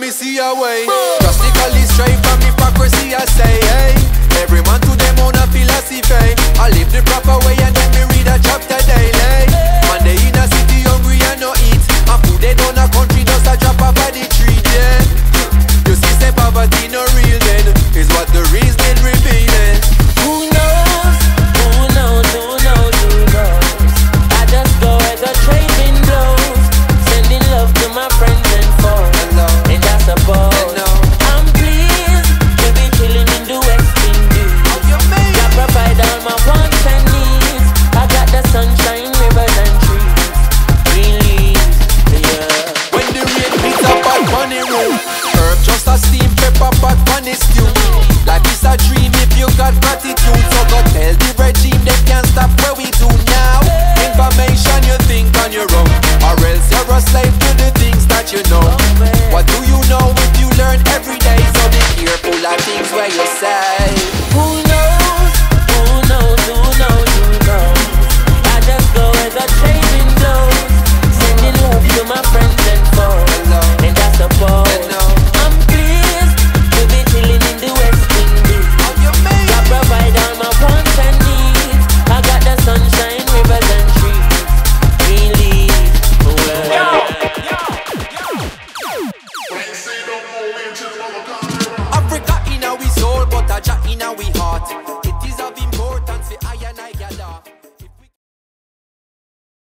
me see a way. Drastically straight from hypocrisy, I say, hey. Every man to them own a philosophy. I live the proper way and then me read a chapter daily. Man, they in a city hungry and no eat. And food they down a country just a drop off of the tree, yeah. You see, say poverty no real then, is what the reasoning revealing. Who knows? Who knows? Who knows? Who knows? I just go where the trade wind blows, sending love to my friends and foes. And I suppose I'm pleased to be chilling in the West Indies. I provide all my wants and needs. I got the sunshine, rivers and trees, green leaves, yeah. When the rain beats up at money room, herb just a steam pepper pot funny stew. Life is a dream if you got gratitude. So go tell the regime they can't stop where we do now. Information you think on your own, or else you're a slave to the things that you know. What do you know if you learn every day? So be careful of things where you say. Who